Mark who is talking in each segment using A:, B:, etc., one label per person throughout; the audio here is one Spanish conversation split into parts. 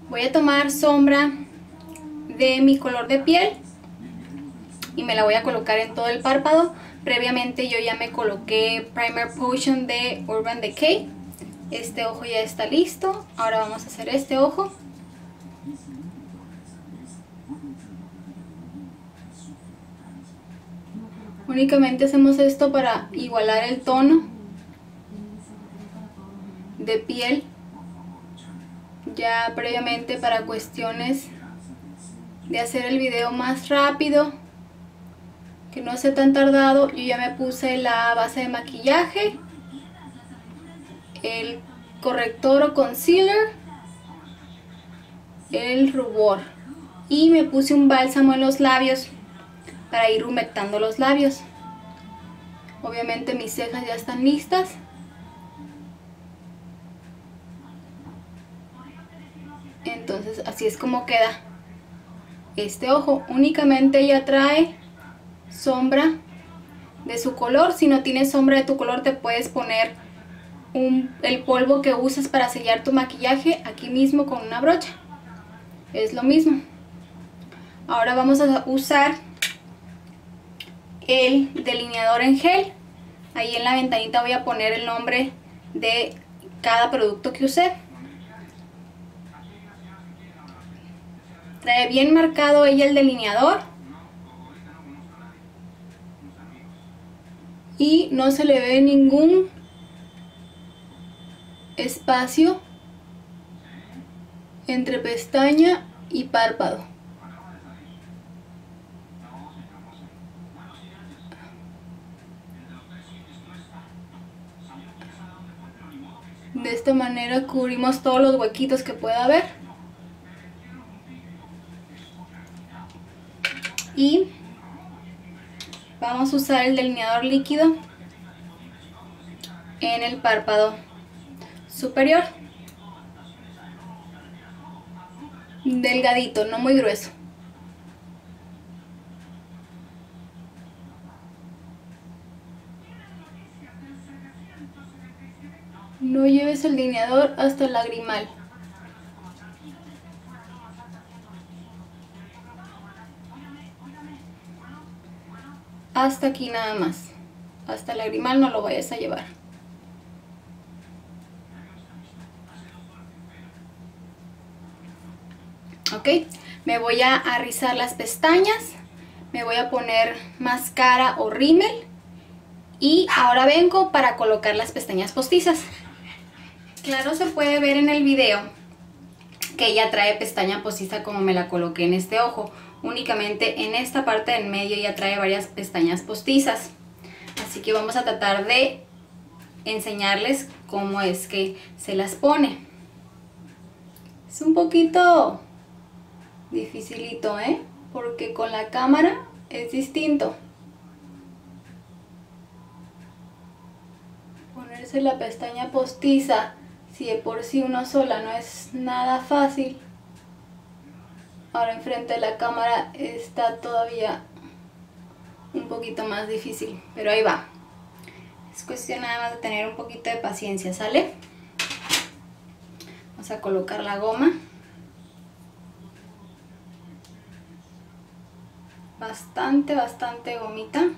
A: Voy a tomar sombra de mi color de piel y me la voy a colocar en todo el párpado. Previamente yo ya me coloqué Primer Potion de Urban Decay. Este ojo ya está listo. Ahora vamos a hacer este ojo. Únicamente hacemos esto para igualar el tono de piel. Ya previamente, para cuestiones de hacer el video más rápido, que no sea tan tardado, yo ya me puse la base de maquillaje, el corrector o concealer, el rubor, y me puse un bálsamo en los labios para ir humectando los labios. Obviamente mis cejas ya están listas. Entonces así es como queda este ojo. Únicamente ya trae sombra de su color. Si no tienes sombra de tu color, te puedes poner el polvo que usas para sellar tu maquillaje aquí mismo con una brocha. Es lo mismo. Ahora vamos a usar el delineador en gel. Ahí en la ventanita voy a poner el nombre de cada producto que usé. Trae bien marcado ella el delineador y no se le ve ningún espacio entre pestaña y párpado. De esta manera cubrimos todos los huequitos que pueda haber. Y vamos a usar el delineador líquido en el párpado superior. Delgadito, no muy grueso. No lleves el delineador hasta el lagrimal. Hasta aquí nada más. Hasta el lagrimal no lo vayas a llevar. Ok, me voy a rizar las pestañas. Me voy a poner máscara o rímel. Y ahora vengo para colocar las pestañas postizas. Claro, se puede ver en el video que ella trae pestaña postiza como me la coloqué en este ojo. Únicamente en esta parte del medio ya trae varias pestañas postizas. Así que vamos a tratar de enseñarles cómo es que se las pone. Es un poquito dificilito, porque con la cámara es distinto. Ponerse la pestaña postiza, si de por sí una sola no es nada fácil, ahora enfrente de la cámara está todavía un poquito más difícil, pero ahí va. Es cuestión nada más de tener un poquito de paciencia, ¿sale? Vamos a colocar la goma. Bastante gomita.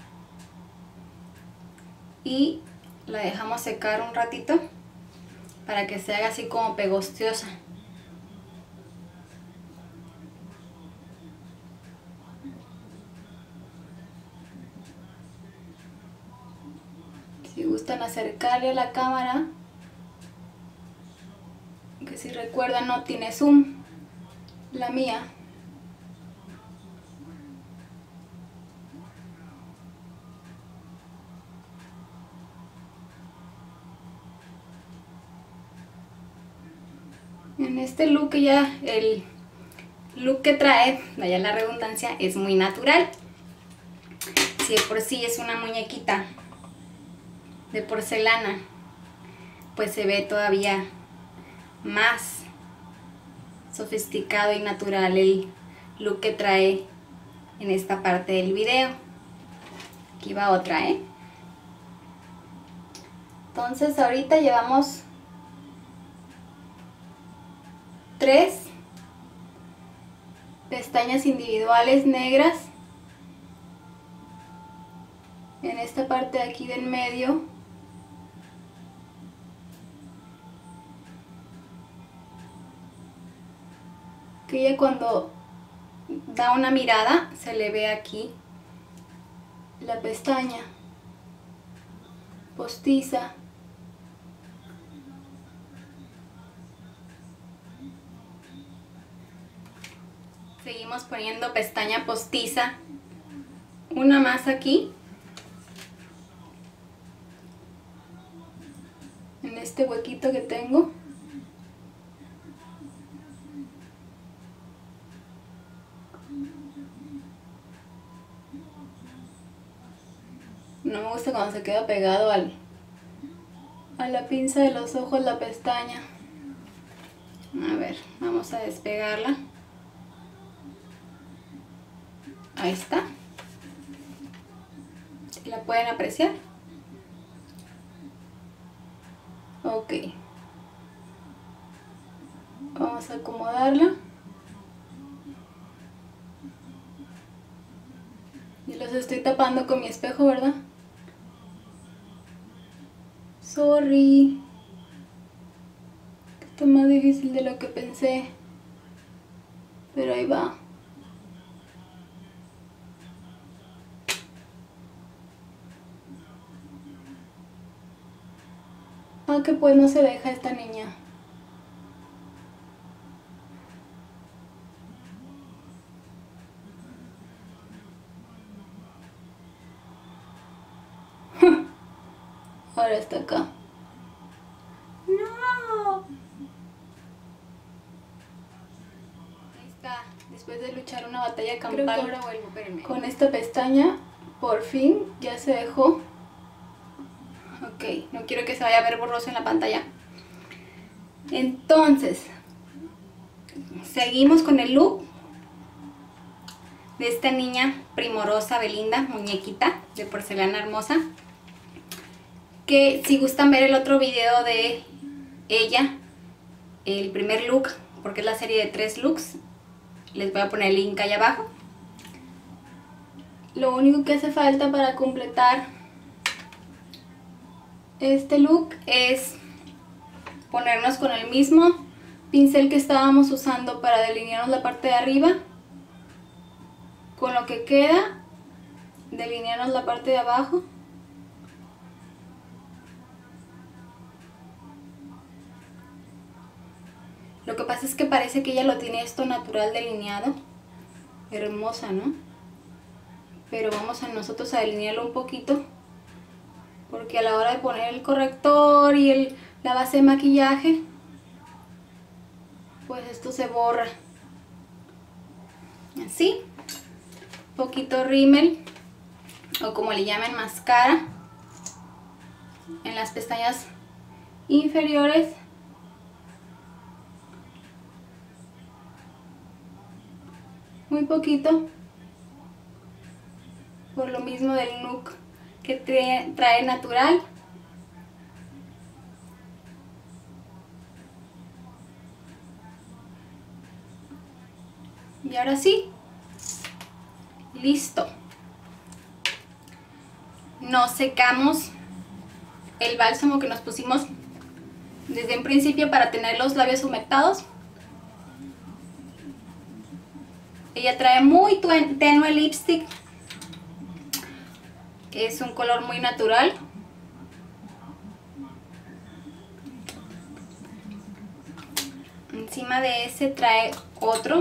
A: Y la dejamos secar un ratito para que se haga así como pegostiosa. Si gustan acercarle a la cámara, que si recuerdan no tiene zoom, la mía. En este look ya, el look que trae, vaya la redundancia, es muy natural. Si de por sí es una muñequita de porcelana, pues se ve todavía más sofisticado y natural el look que trae en esta parte del video. Aquí va otra, Entonces ahorita llevamos 3 pestañas individuales negras en esta parte de aquí del medio. Que ella cuando da una mirada se le ve aquí la pestaña postiza. Seguimos poniendo pestaña postiza, una más aquí, en este huequito que tengo. No me gusta cuando se queda pegado a la pinza de los ojos la pestaña. A ver, vamos a despegarla. Ahí está. ¿La pueden apreciar? Ok. Vamos a acomodarla. Y los estoy tapando con mi espejo, ¿verdad? Sorry. Esto es más difícil de lo que pensé. Pero ahí va. Ah, que pues no se deja esta niña. Ahora está acá. No. Ahí está. Después de luchar una batalla campal, creo que ahora vuelvo, espérenme. Con esta pestaña, por fin ya se dejó. Ok, no quiero que se vaya a ver borroso en la pantalla. Entonces, seguimos con el look de esta niña primorosa Belinda, muñequita de porcelana hermosa. Que si gustan ver el otro video de ella, el primer look, porque es la serie de 3 looks, les voy a poner el link ahí abajo. Lo único que hace falta para completar este look es ponernos con el mismo pincel que estábamos usando para delinearnos la parte de arriba, con lo que queda delinearnos la parte de abajo. Lo que pasa es que parece que ella lo tiene esto natural delineado. Hermosa, ¿no? Pero vamos a nosotros a delinearlo un poquito, porque a la hora de poner el corrector y la base de maquillaje, pues esto se borra. Así, poquito rímel, o como le llaman, máscara, en las pestañas inferiores. Muy poquito, por lo mismo del look que trae natural. Y ahora sí, listo. Nos secamos el bálsamo que nos pusimos desde un principio para tener los labios humectados. Ella trae muy tenue lipstick. Es un color muy natural. Encima de ese trae otro.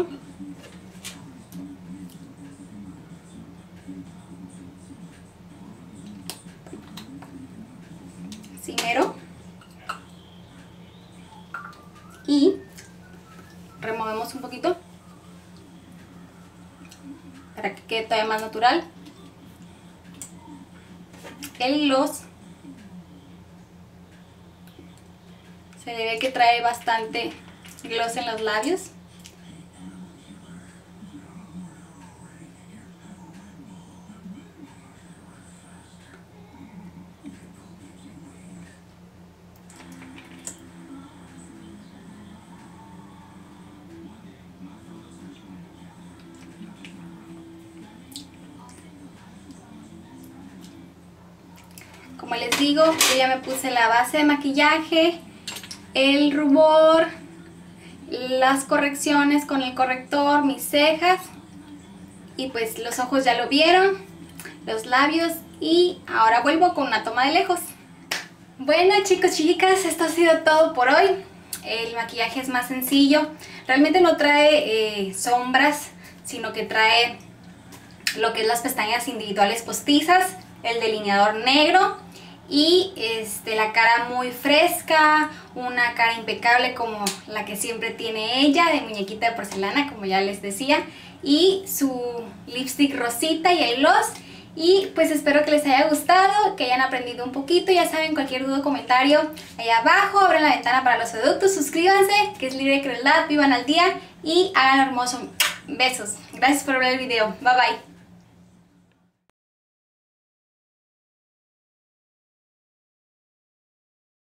A: Cimero. Y removemos un poquito para que quede todavía más natural. El gloss se le ve que trae bastante gloss en los labios. Como les digo, yo ya me puse la base de maquillaje, el rubor, las correcciones con el corrector, mis cejas y pues los ojos ya lo vieron, los labios, y ahora vuelvo con una toma de lejos. Bueno chicos, chicas, esto ha sido todo por hoy. El maquillaje es más sencillo, realmente no trae sombras, sino que trae lo que es las pestañas individuales postizas, el delineador negro y la cara muy fresca, una cara impecable como la que siempre tiene ella, de muñequita de porcelana, como ya les decía, y su lipstick rosita y el gloss. Y pues espero que les haya gustado, que hayan aprendido un poquito. Ya saben, cualquier duda o comentario allá abajo, abran la ventana para los productos, suscríbanse, que es libre de crueldad, vivan al día y hagan hermoso. Besos, gracias por ver el video, bye bye.